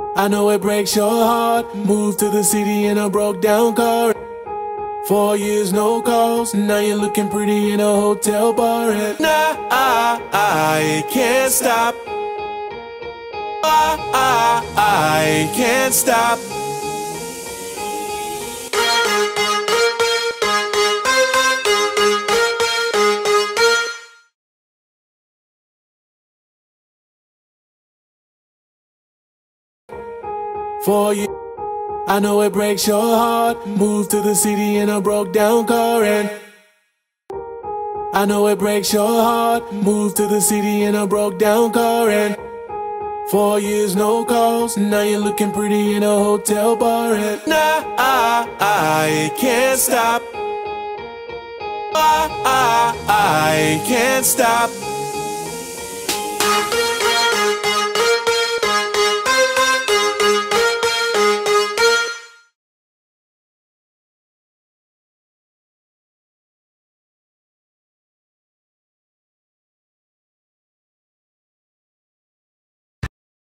I know it breaks your heart. Moved to the city in a broke down car. 4 years, no calls. Now you're looking pretty in a hotel bar. And I can't stop. I can't stop. For you, I know it breaks your heart. Moved to the city in a broke down car. And I know it breaks your heart. Moved to the city in a broke down car. And 4 years, no calls. Now you're looking pretty in a hotel bar. And I can't stop. I can't stop.